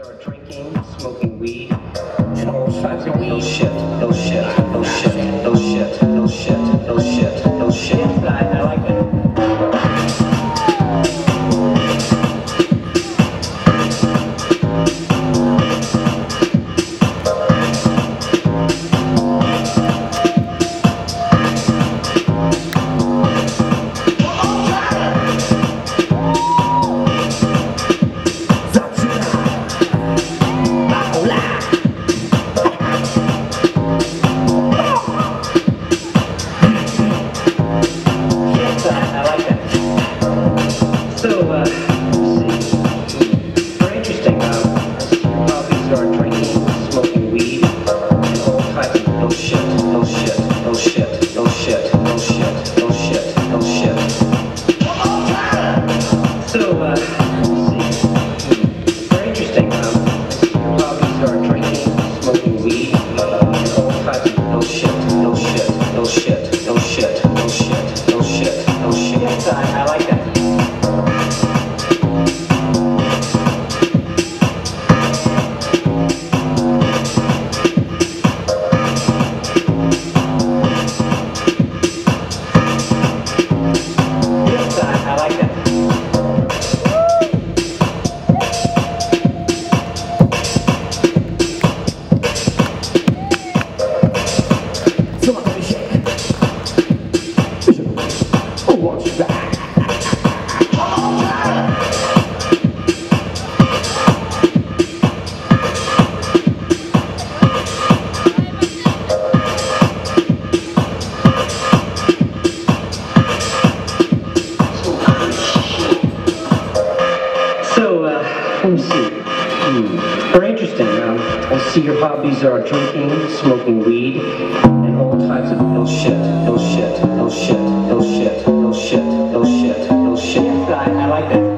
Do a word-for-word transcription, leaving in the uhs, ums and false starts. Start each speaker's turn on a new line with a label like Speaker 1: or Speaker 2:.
Speaker 1: Start drinking, smoking weed, and all types of ill shit, ill shit, ill shit, ill shit, ill shit, ill shit, ill shit. I, I like that. Let me see. Hmm. Very interesting. Um, I see your hobbies are drinking, smoking weed, and all types of ill shit, ill shit, ill shit, ill shit, ill shit, ill shit, ill shit. I, I like that.